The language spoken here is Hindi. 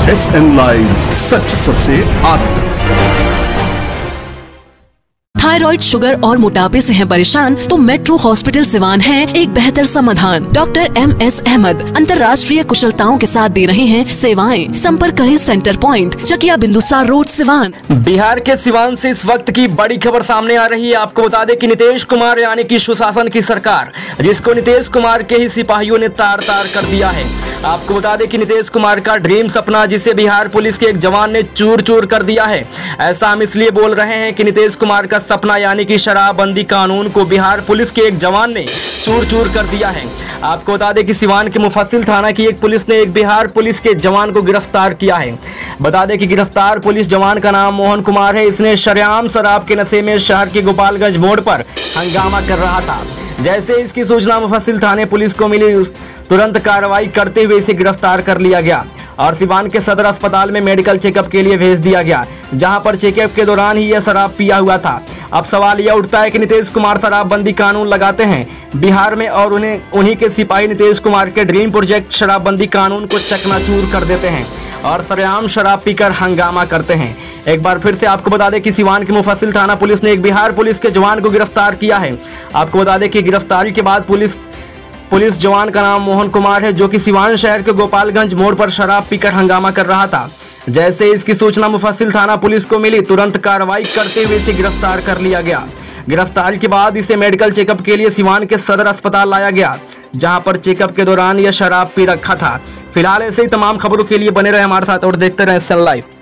SN लाइव, सच सबसे आगे। थायराइड, शुगर और मोटापे से हैं परेशान तो मेट्रो हॉस्पिटल सिवान है एक बेहतर समाधान। डॉक्टर MS अहमद अंतर्राष्ट्रीय कुशलताओं के साथ दे रहे हैं सेवाएं। संपर्क करें centre point, Chakia Bindusar road, Siwan. Bihar के सिवान से इस वक्त की बड़ी खबर सामने आ रही है। आपको बता दें कि नीतीश कुमार यानी कि सुशासन की सरकार, जिसको नीतीश कुमार के ही सिपाहियों ने तार तार कर दिया है। आपको बता दें कि नीतीश कुमार का ड्रीम सपना, जिसे बिहार पुलिस के एक जवान ने चूर चूर कर दिया है। ऐसा हम इसलिए बोल रहे हैं कि नीतीश कुमार का सपना यानी कि शराबबंदी कानून को बिहार पुलिस के एक जवान ने चूर चूर कर दिया है। आपको बता दें कि सिवान के मुफस्सिल थाना की एक पुलिस ने एक बिहार पुलिस के जवान को गिरफ्तार किया है। बता दें कि गिरफ्तार पुलिस जवान का नाम मोहन कुमार है। इसने शरेआम शराब के नशे में शहर के गोपालगंज मोड़ पर हंगामा कर रहा था। जैसे इसकी सूचना मुफस्सिल थाने पुलिस को मिली, तुरंत कार्रवाई करते हुए इसे गिरफ्तार कर लिया गया और सिवान के सदर अस्पताल में मेडिकल चेकअप के लिए भेज दिया गया, जहां पर चेकअप के दौरान ही यह शराब पिया हुआ था। अब सवाल यह उठता है कि नीतीश कुमार शराबबंदी कानून लगाते हैं बिहार में और उन्हीं के सिपाही नीतीश कुमार के ड्रीम प्रोजेक्ट शराबबंदी कानून को चकनाचूर कर देते हैं और सरेआम शराब पीकर हंगामा करते हैं। एक बार फिर से आपको बता दें कि सिवान के मुफस्सिल थाना पुलिस ने एक बिहार पुलिस के जवान को गिरफ्तार किया है। आपको बता दें कि गिरफ्तारी के बाद पुलिस जवान का नाम मोहन कुमार है, जो कि सिवान शहर के गोपालगंज मोड़ पर शराब पीकर हंगामा कर रहा था। जैसे इसकी सूचना मुफस्सिल थाना पुलिस को मिली, तुरंत कार्रवाई करते हुए इसे गिरफ्तार कर लिया गया। गिरफ्तारी के बाद इसे मेडिकल चेकअप के लिए सिवान के सदर अस्पताल लाया गया, जहां पर चेकअप के दौरान यह शराब पी रखा था। फिलहाल ऐसे ही तमाम खबरों के लिए बने रहे हमारे साथ और देखते रहे SN लाइव।